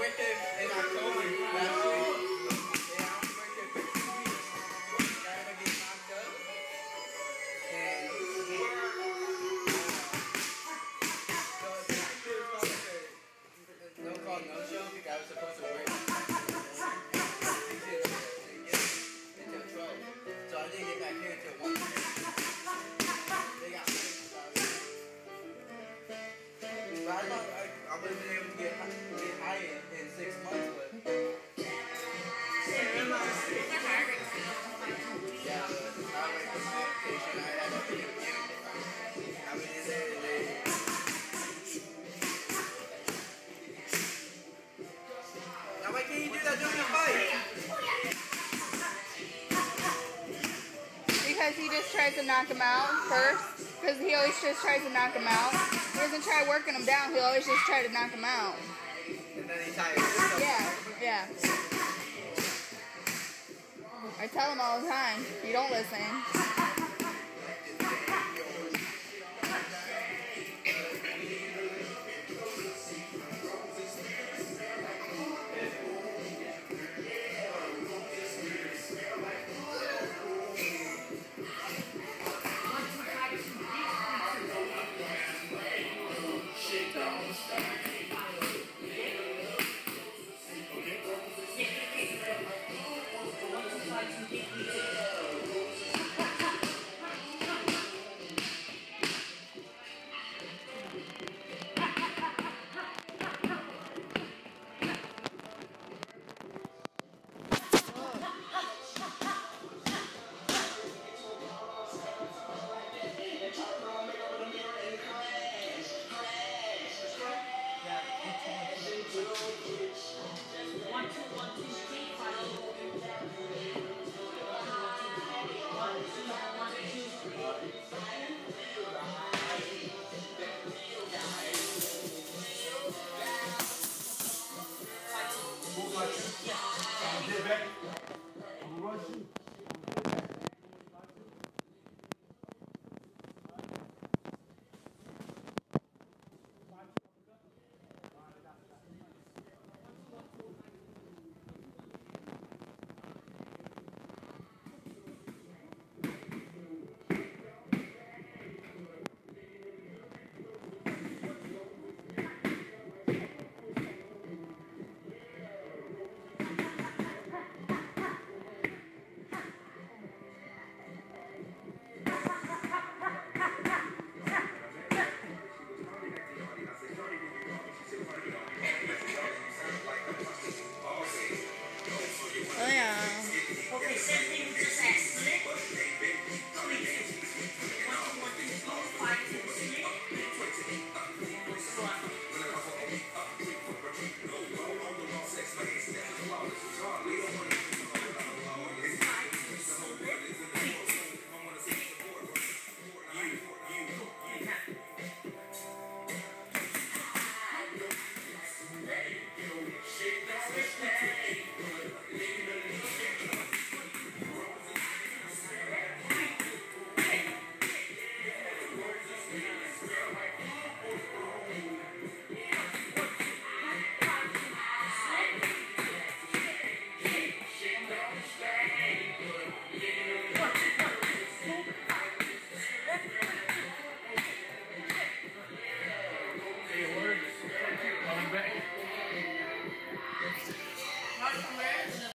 birthday in October last week. Yeah, I'm birthday for 2 weeks. Gotta get knocked up. And so it's actually called like a no call no show because I was supposed to work. Until 12. So I didn't get back here until 1. They got me. But I thought I would have been able to get high in 6 months, but yeah, I went to meditation. I had everything. I went in there today. Now why can't you do that during the fight? Because he just tries to knock him out first. Because he always just tries to knock him out. He doesn't try working him down. He'll always just try to knock him out. And then he tires. Yeah. I tell him all the time. You don't listen.